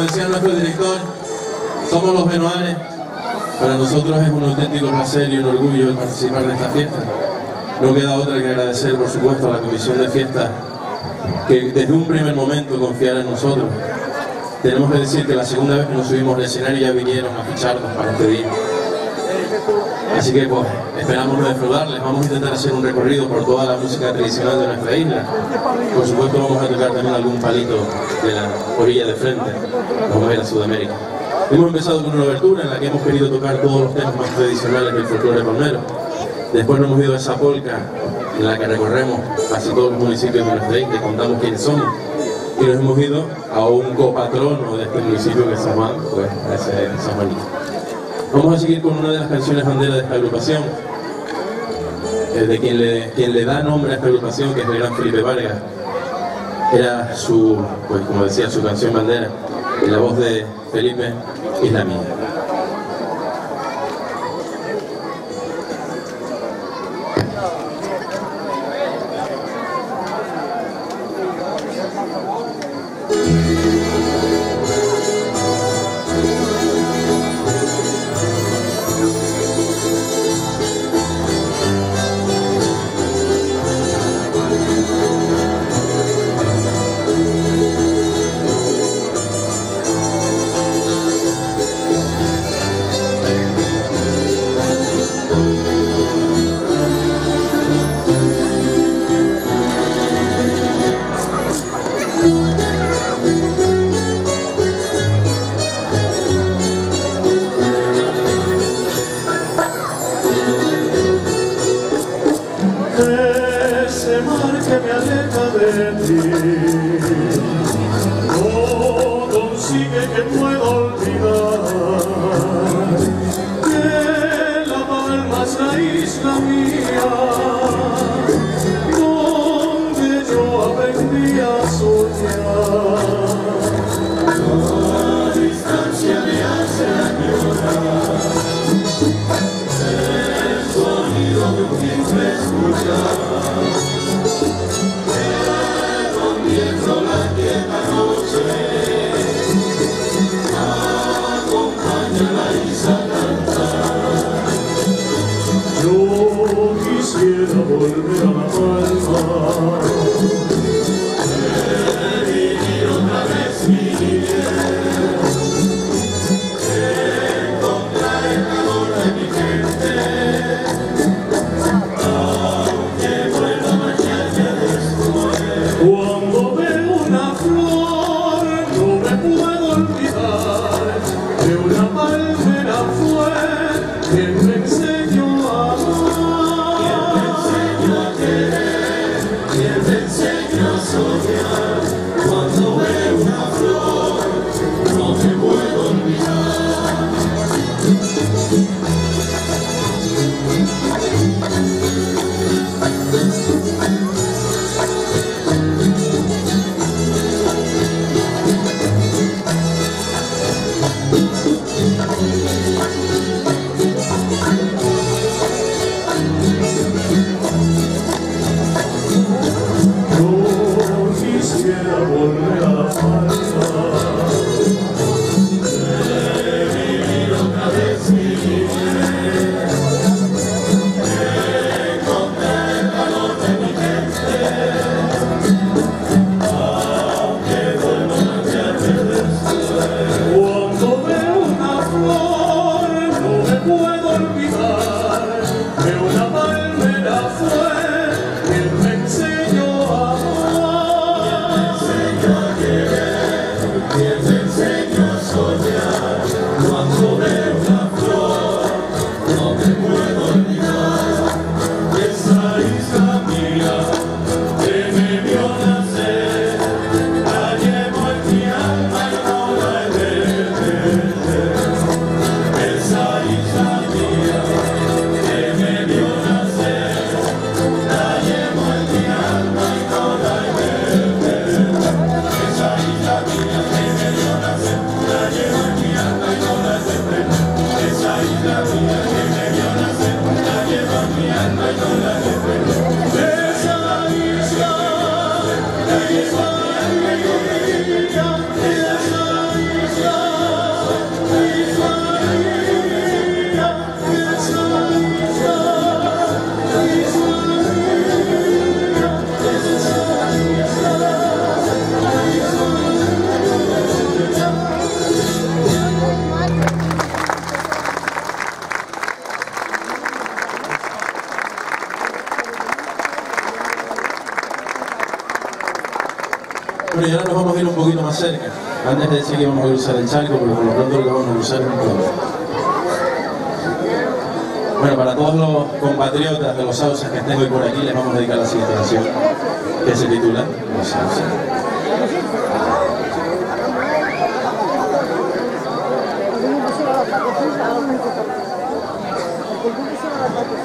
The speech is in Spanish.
decía nuestro director, somos los Benoanes. Para nosotros es un auténtico placer y un orgullo el participar de esta fiesta. No queda otra que agradecer, por supuesto, a la Comisión de Fiestas que desde un primer momento confiara en nosotros. Tenemos que decir que la segunda vez que nos subimos al escenario ya vinieron a ficharnos para este día. Así que pues esperamos no defraudarles. Vamos a intentar hacer un recorrido por toda la música tradicional de nuestra isla. Por supuesto vamos a tocar también algún palito de la orilla de frente. Vamos a ir a Sudamérica. Hemos empezado con una obertura en la que hemos querido tocar todos los temas más tradicionales del folclore palmero. Después nos hemos ido a esa polca en la que recorremos casi todos los municipios de nuestra isla y contamos quiénes somos. Y nos hemos ido a un copatrono de este municipio que es San Juan, pues ese es San Juanito. Vamos a seguir con una de las canciones bandera de esta agrupación, de quien le da nombre a esta agrupación, que es el gran Felipe Vargas. Era su, pues como decía, su canción bandera, y la voz de Felipe es la mía. Ese mar que me aleja de ti no consigue que pueda olvidar que La Palma es la isla mía donde yo aprendí a soñar. La distancia me hace añorar el sonido de un timbre escuchar. Rompiendo la quieta noche, acompaña la isla cantar. Yo quisiera volver a La Palma, vivir otra vez mi niñez, encontrar el calor de mi gente, aunque vuelva a marcharme después. Cuando veo una flor no me puedo olvidar de una palmera fue quien me enseñó a amar, quien me enseñó a querer, quien me enseñó a soñar. Cuando veo una flor no me puedo olvidar. Quisiera volver a La Palma, vivir otra vez mi niñez, encontrar el calor de mi gente, aunque vuelva a marcharme después. Cuando veo una flor no me puedo olvidar de una palmera fue quien me enseñó a amar, quien me enseñó a soñar. Cuando veo una flor no me puedo olvidar de esa isla mía que me vio nacer. La llevo en mi alma y no la he de perder. Esa isla mía que me vio nacer, la llevo en mi alma y no la he de perder. Esa isla mía que me vio nacer. cerca. Antes de decir que vamos a cruzar el charco, porque por lo pronto lo que vamos a cruzar es un puente. Bueno, para todos los compatriotas de los Sausas que estén hoy por aquí, les vamos a dedicar la siguiente canción, que se titula Los Sausas. Porque